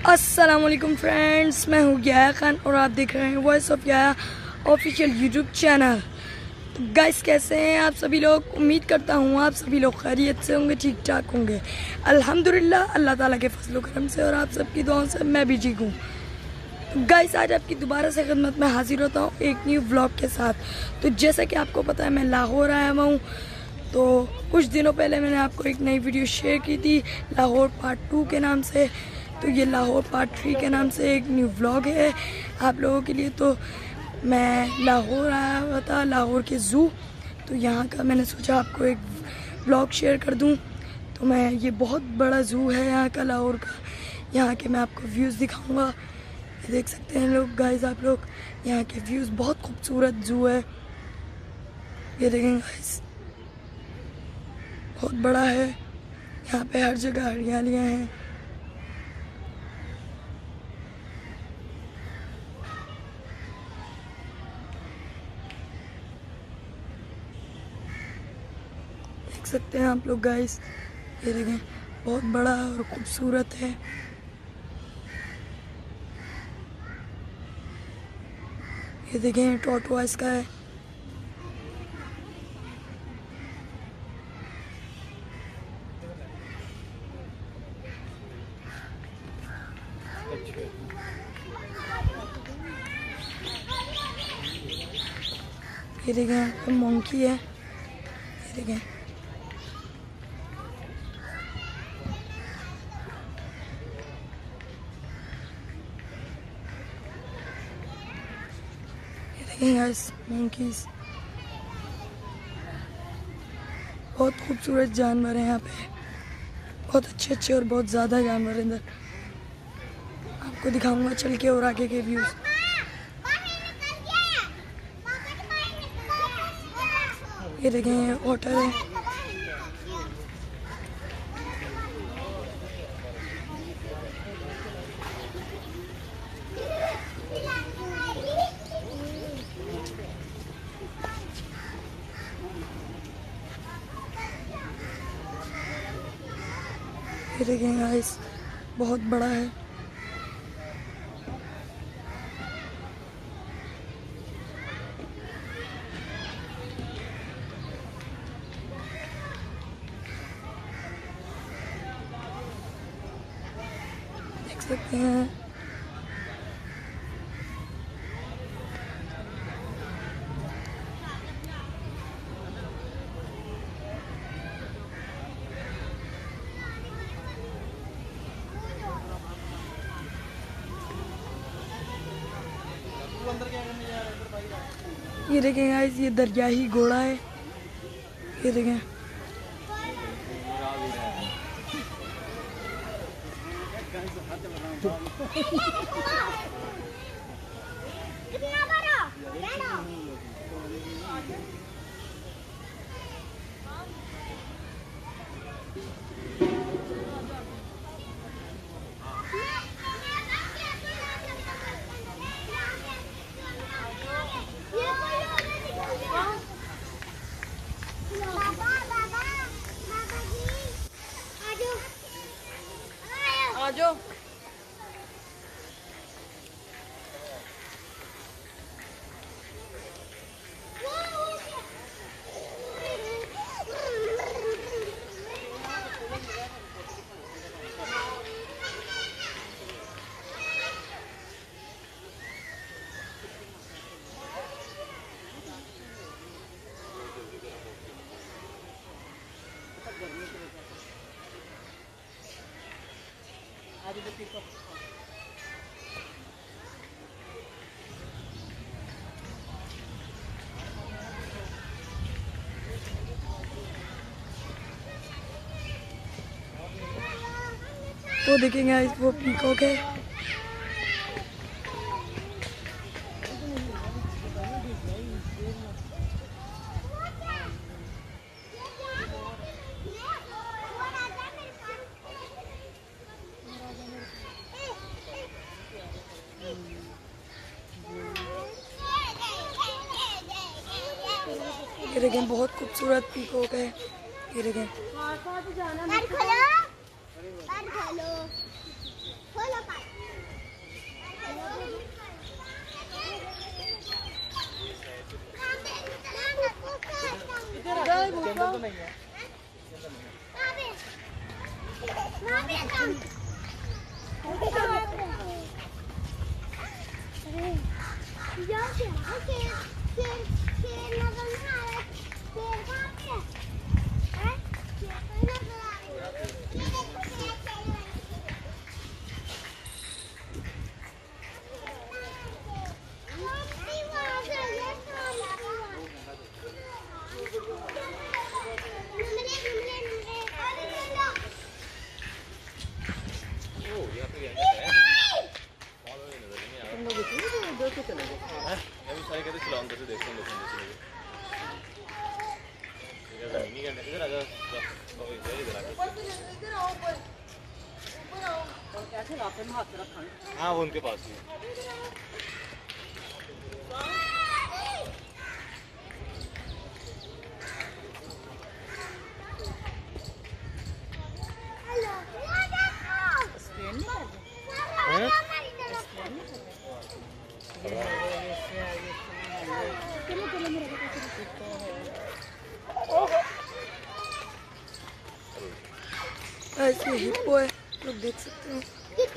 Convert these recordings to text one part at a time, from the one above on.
अस्सलामुअलैकुम फ्रेंड्स, मैं हूँ याह्या खान और आप देख रहे हैं voice of Yahya official YouTube channel. तो गाइस, कैसे हैं आप सभी लोग? उम्मीद करता हूँ आप सभी लोग खैरियत से होंगे, ठीक ठाक होंगे। अल्हम्दुलिल्लाह, अल्लाह ताला के फजल करम से और आप सबकी दुआओं से मैं भी ठीक हूँ। तो गाइस, आज आपकी दोबारा से खिदमत में हाजिर होता हूँ एक न्यू व्लॉग के साथ। तो जैसा कि आपको पता है, मैं लाहौर आया हुआ हूँ। तो कुछ दिनों पहले मैंने आपको एक नई वीडियो शेयर की थी लाहौर पार्ट 2 के नाम से। तो ये लाहौर पार्ट 3 के नाम से एक न्यू व्लॉग है आप लोगों के लिए। तो मैं लाहौर आया हुआ था, लाहौर के ज़ू। तो यहाँ का मैंने सोचा आपको एक व्लॉग शेयर कर दूँ। तो मैं, ये बहुत बड़ा ज़ू है यहाँ का, लाहौर का। यहाँ के मैं आपको व्यूज़ दिखाऊंगा। ये देख सकते हैं लोग, गाइस, आप लोग, यहाँ के व्यूज़, बहुत खूबसूरत ज़ू है। ये देखें गाइस, बहुत बड़ा है। यहाँ पे हर जगह हरियालियाँ हैं। देख सकते हैं आप लोग गाइस, ये देखें, बहुत बड़ा और खूबसूरत है। ये देखें, टॉर्टोइस का है। ये देखें, मंकी है। ये देखें, गाइस, मंकीज, बहुत खूबसूरत जानवर हैं यहाँ पे। बहुत अच्छे अच्छे और बहुत ज़्यादा जानवर अंदर। आपको दिखाऊंगा चल के और आगे के व्यूज़। ये देखें, वाटर है। ये देखें गाइस, बहुत बड़ा है। देख सकते हैं, ये देखें गाइस, ये दरियाही घोड़ा है। ये देखें, आजो। वो देखेंगे गाइस, वो पीकॉक है। ये देखें, बहुत खूबसूरत पीकॉक है। ये देखें, हाँ वो उनके पास ही ऐसे हिप्पो है, लोग देख सकते हो।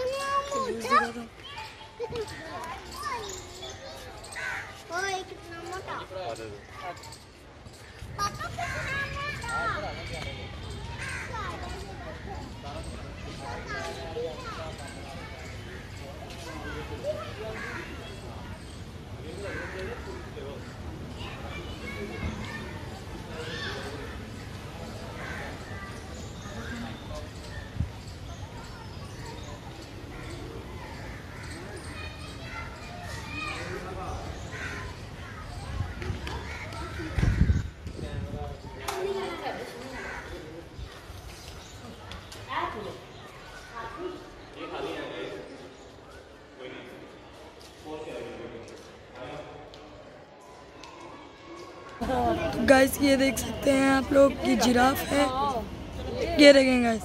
तो गाइस ये देख सकते हैं आप लोग, ये जिराफ है, ये देखें गाइस।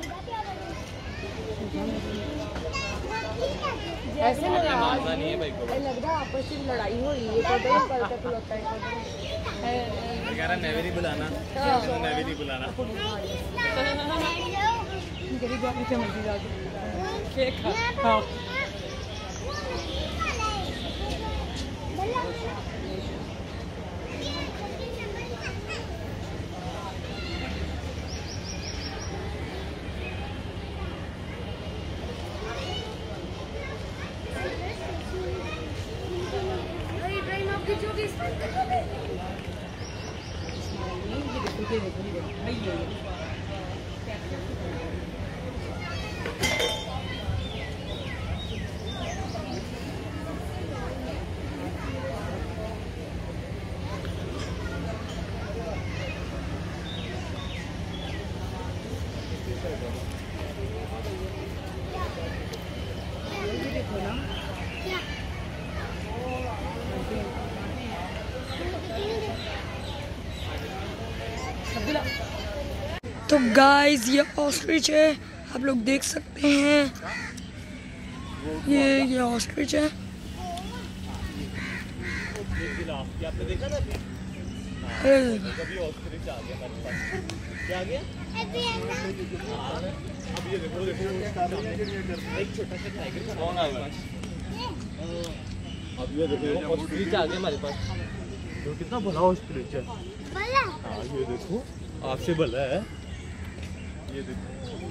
ऐसे लग रहा आपस में लड़ाई हो रही है, कल तक लगता है नेवी नहीं बुलाना, नेवी नहीं बुलाना। तो गाइस ये ऑस्ट्रिच है, आप लोग देख सकते हैं, ये ऑस्ट्रिच है। आपने देखा ना कभी ऑस्ट्रिच आ गया हमारे पास, क्या आ गया? अब ये देखो एक छोटा सा टाइगर कौन आ गया? अब ये देखो ऑस्ट्रिच आ गया हमारे पास, तो कितना भला ऑस्ट्रिच है। हाँ ये देखो आपसे भला है, ये देखो।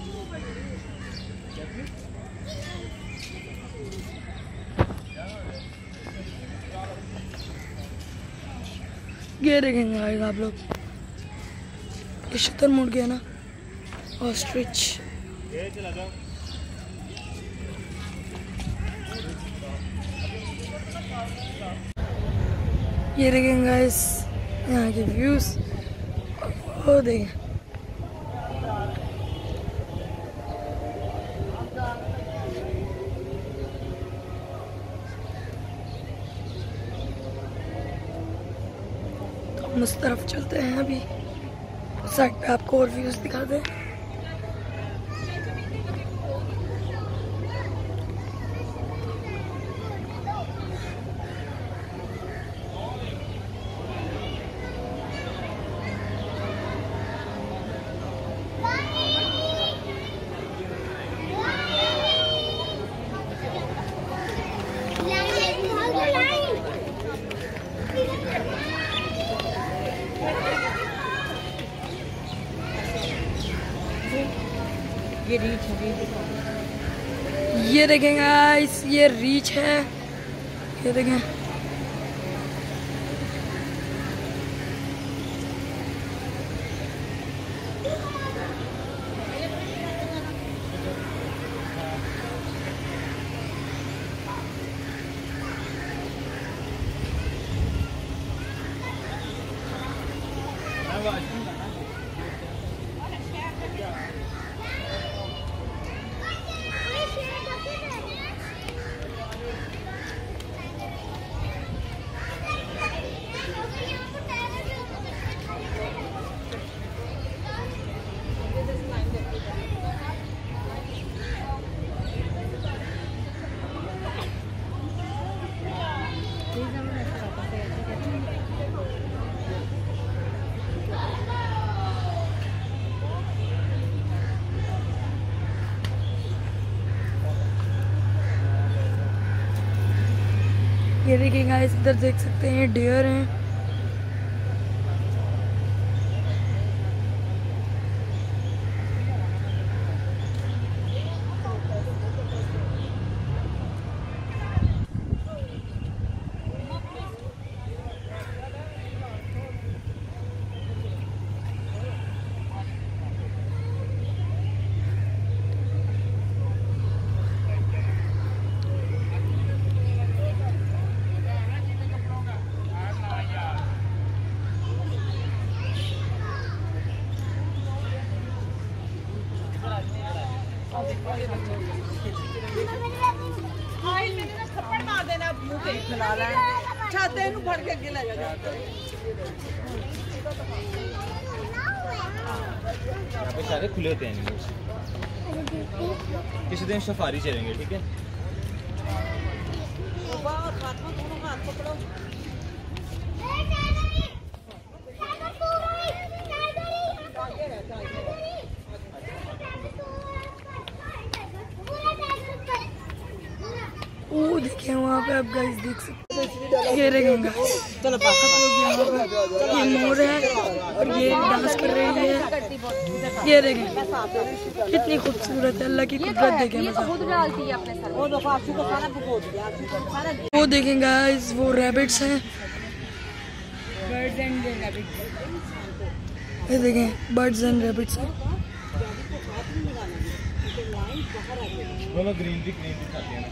ये देखेंगे आएगा आप लोग, ये शतर मुड़ गया ना, ऑस्ट्रिच। ये देखेंगे गाइस यहाँ के व्यूज, वो देखें। हम उस तरफ चलते हैं, अभी साइड पे आपको और व्यूज दिखा दें। ये देखें गाइस, ये रीच है, ये देखें। ये देखिए गाइस, इधर देख सकते हैं डियर हैं। थप्पड़ मार देना मुंह पे खिला लेना छाते नु फड़ के अगे ले जा। यहाँ पे सारे खुले होते हैं एनिमल्स। किसी दिन सफारी चलेंगे, ठीक है? हाथ पकड़ो। वो देखिए वहाँ पे आप गाइस देख सकते हैं, ये रहेंगे ये मोर है और ये डांस कर रही है। ये रहेंगे कितनी खूबसूरत है, अल्लाह की कुदरत देखें। वो देखें गाइस, वो रैबिट्स हैं, ये देखें बर्ड्स एंड रैबिट्स हैं। ग्रीनरी खाते हैं।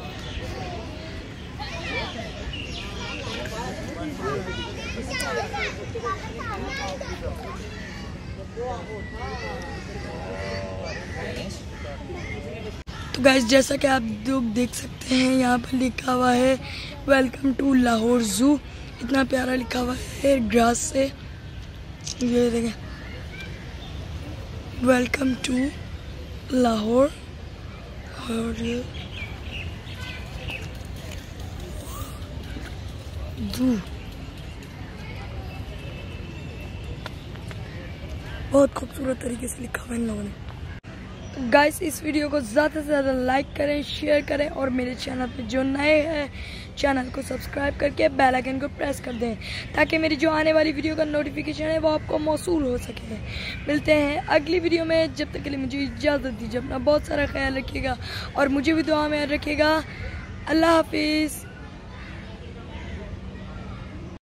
तो गाइस, जैसा कि आप लोग देख सकते हैं, यहाँ पर लिखा हुआ है वेलकम टू लाहौर जू। इतना प्यारा लिखा हुआ है ग्रास से। ये देखें, वेलकम टू लाहौर। और जू बहुत खूबसूरत तरीके से लिखा हुआ है इन लोगों ने। तो गाइस, इस वीडियो को ज़्यादा से ज़्यादा लाइक करें, शेयर करें और मेरे चैनल पे जो नए हैं चैनल को सब्सक्राइब करके बेल आइकन को प्रेस कर दें, ताकि मेरी जो आने वाली वीडियो का नोटिफिकेशन है वो आपको मौसूल हो सके। मिलते हैं अगली वीडियो में, जब तक के लिए मुझे इजाज़त दीजिए। अपना बहुत सारा ख्याल रखिएगा और मुझे भी दुआ में रखिएगा। अल्लाह हाफिज़।